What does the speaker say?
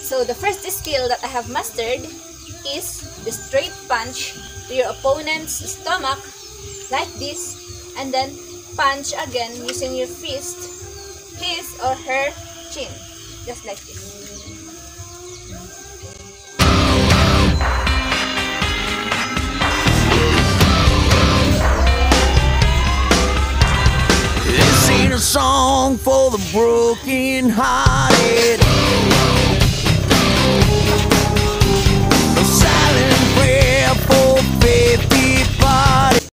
So the first skill that I have mastered is the straight punch to your opponent's stomach like this, and then punch again using your fist his or her chin, just like this. This ain't a song for the broken hearted. The silent